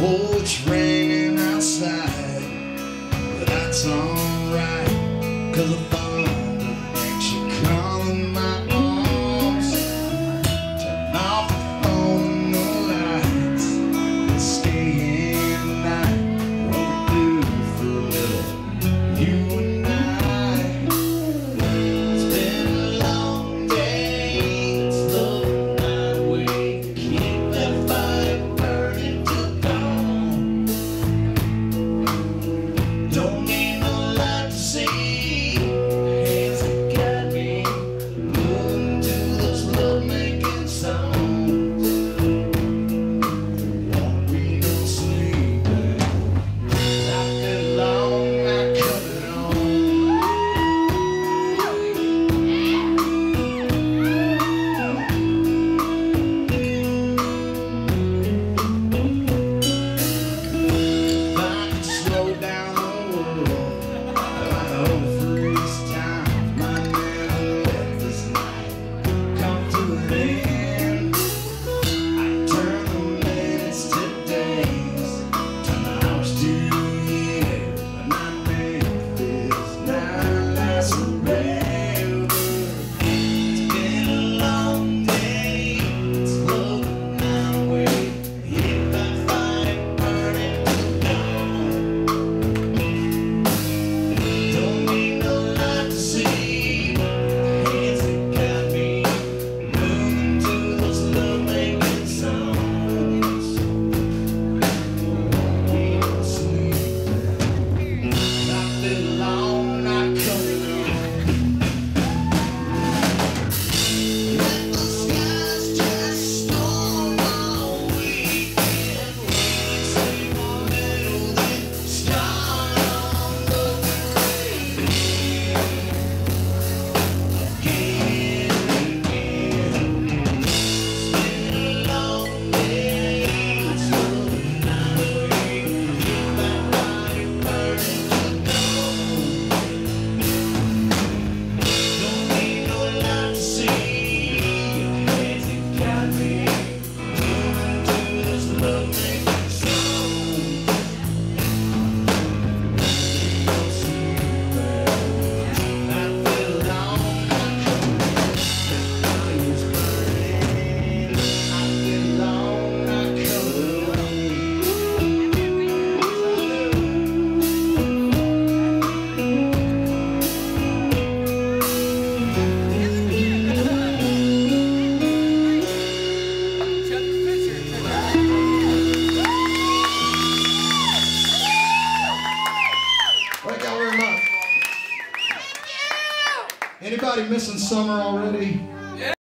Oh, it's raining outside, but that's alright, 'cause the thunder makes you come in my arms. Turn off the phone and the lights, and stay in the night. What we do for a little, you and I. It's been a long day, it's the night we keep that fire burning till dawn. Don't need no light to see, hands that got me moving to those love-making songs. Won't be no sleeping after long night coming on. If I could slow down the world, I'd overfreeze time. My man, let this night come to an end. I'd turn the minutes to days, turn the hours to years, and I'd make this night last forever. It's been a long day, it's love now we keep that fire burning till dawn. Don't need no light to see, hands that got me moving to those love-making songs. Won't be no sleeping after the long night coming on. Let the skies just storm all weekend. We sing a little, then start on the parade. Again and again. It's been a long day, it's love night we keep that fire burning till dawn. Don't need no light to see, hands that got me moving to this love-making song. No sleeping after the long night coming on. Fire's burning after the long night coming on. Thank y'all very much. Anybody missing summer already?